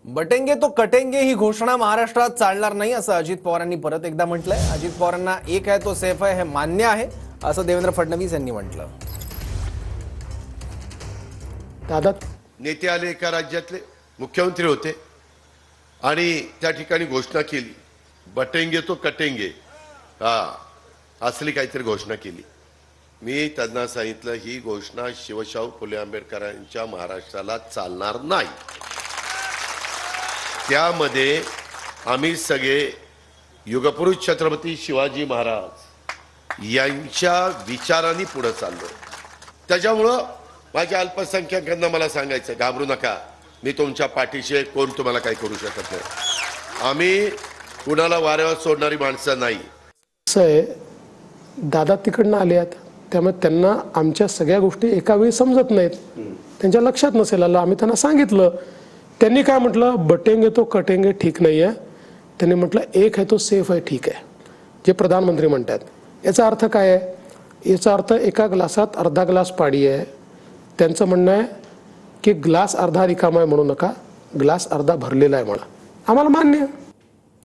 बटेंगे तो कटेंगे ही घोषणा महाराष्ट्रात चालणार नाही असं अजित पवारांनी परत एकदा म्हटलंय। अजित पवारांना एक है तो सेफ है हे मान्य आहे असं देवेंद्र फडणवीस यांनी म्हटलं। दादा नेते आले, एका राज्यातले मुख्यमंत्री होते आणि त्या ठिकाणी घोषणा केली, बटेंगे तो कटेंगे, असली काहीतरी घोषणा केली। मी त्यांना सांगितलं ही घोषणा शिवशाहू फुले आंबेडकरांच्या महाराष्ट्राला चालणार नाही। त्यामध्ये आम्ही सगळे युगपुरुष छत्रपती शिवाजी महाराज यांच्या विचारांनी पुढे चाललो। त्याच्यामुळं माझ्या अल्पसंख्याकांना मला सांगायचं, घाबरू नका, मी तुमच्या पाठीशी आहे, कोण तुम्हाला काही करू शकत नाही। आम्ही कुणाला वाऱ्यावर सोडणारी माणसं नाही। असं आहे, दादा तिकडनं आले आहेत, त्यामुळे त्यांना आमच्या सगळ्या गोष्टी एका वेळी समजत नाहीत, त्यांच्या लक्षात नसेल आलं। आम्ही त्यांना सांगितलं, त्यांनी काय म्हटलं, बटेंगे तो कटेंगे ठीक नाही आहे, त्यांनी म्हटलं एक है तो सेफ आहे ठीक आहे, जे प्रधानमंत्री म्हणतात। याचा अर्थ काय आहे? याचा अर्थ एका ग्लासात अर्धा ग्लास पाणी आहे। त्यांचं म्हणणं आहे की ग्लास अर्धा रिकामा आहे म्हणू नका, ग्लास अर्धा भरलेला आहे म्हणा। आम्हाला मान्य आहे।